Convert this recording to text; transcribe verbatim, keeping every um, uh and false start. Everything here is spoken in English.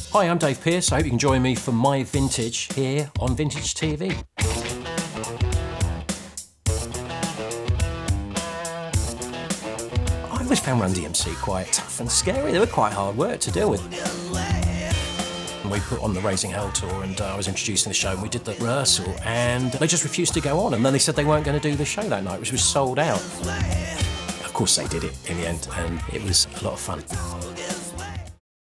Hi, I'm Dave Pearce. I hope you can join me for my vintage here on Vintage T V. I always found Run D M C quite tough and scary. They were quite hard work to deal with. And we put on the Raising Hell tour, and uh, I was introduced in the show, and we did the rehearsal, and they just refused to go on, and then they said they weren't going to do the show that night, which was sold out. Of course they did it in the end, and it was a lot of fun.